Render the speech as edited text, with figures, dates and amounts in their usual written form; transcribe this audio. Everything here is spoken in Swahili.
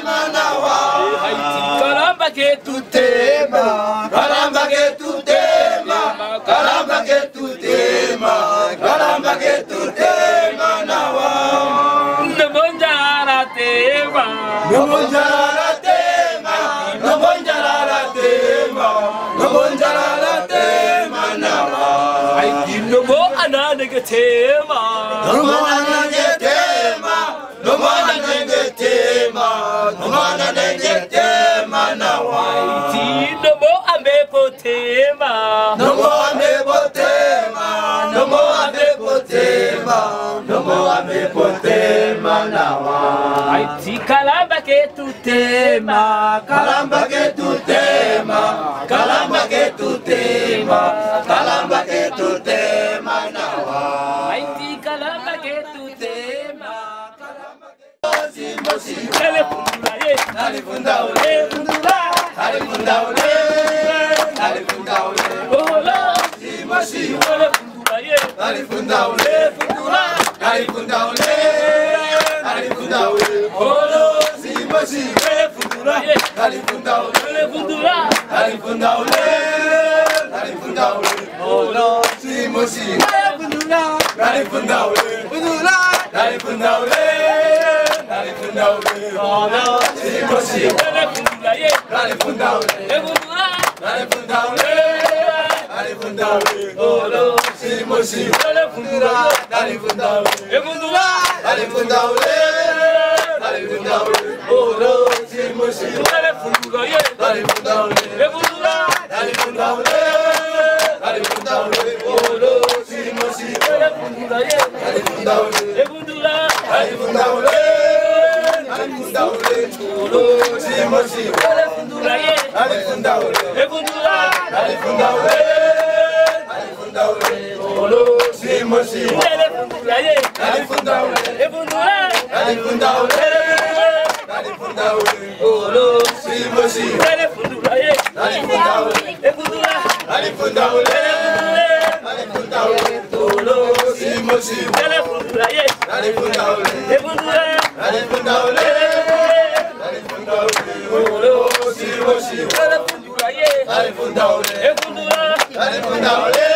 manawa. Kalamba ke tutema, Kalamba ke tutema, kalamba ke tutema, kalamba ke tutema nawa. Nobonjara tema, Nobonjara tema, nobonjara tema, nobonjara tema nawa. Haiti nobo ananege tema, Nobo ananege tema, nobo ananege tema, nobo ananege tema nawa. Haiti nobo ambepo tema, Nobo ambepo tema, nobo ambepo tema, nobo ambepo tema nawa. Haiti kalamba ke tutema, Kalamba ke tutema, kalamba ke tutema, kalamba ke tutema nawa. Haiti kalamba ke tutema, Simba simba, telefunda ye, alifunda ule, alifunda ule, alifunda ule. olo, Simba simba, telefunda ye, alifunda ule, alifunda ule, alifunda ole. Olo, simba simba, telefunda ye, alifunda ule, telefunda, alifunda ole, alifunda ole. Olo, simba simba, telefunda, alifunda ule, alifunda ole, alifunda ole. Olo, simba simba, telefunda ye, alifunda ule, telefunda, alifunda ule, alifunda ole. Olo, simba simba, telefunda, alifunda ule, telefunda, alifunda ule, alifunda ole. Olo, simba simba, telefunda ye, alifunda ule, telefunda, alifunda ule, alifunda ole. Olo, simba simba, telefunda ye, alifunda ule, telefunda, alifunda ule, alifunda ole. Olo, simba simba, telefunda ye, alifunda ule, telefunda, alifunda ule, alifunda ule. Olo, simba simba, telefunda ye, alifunda ule, telefunda, alifunda ule, alifunda ule. Olo, simba simba, telefunda ye, alifunda ule, telefunda, alifunda ule, alifunda ule. Olo, simba simba, telefunda ye, alifunda ule, telefunda, alifunda ule, alifunda ule. Olo, simba simba, telefunda ye, alifunda ule, telefunda, alifunda ule,